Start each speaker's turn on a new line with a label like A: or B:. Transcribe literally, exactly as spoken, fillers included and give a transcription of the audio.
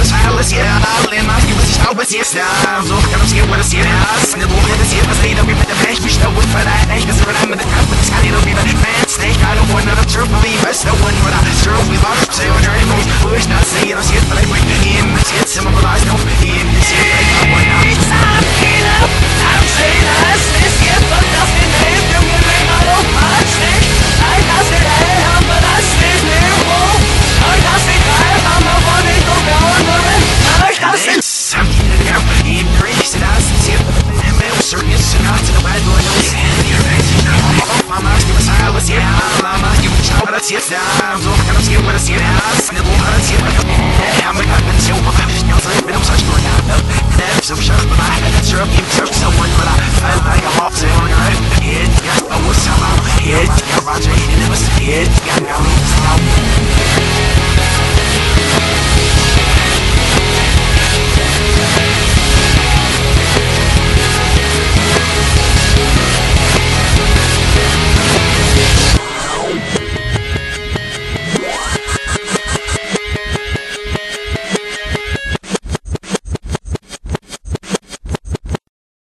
A: was alles, yeah, alle nach ihm, was ich glaube, es ist ja. So kann uns gehen, wo das hier ist. Eine Woche, das hier passiert, wie mit dem Pech, mich da und verleiht, echt, das wird mit der Kampf, das kann ich doch wieder. Fans, they got a one, not a true believe, it's the one, what I true, we love, say, when you're in moves, push, not say, it, I'll see it, but I wait, in, it's, it's, I'm a lies, no, in, it's,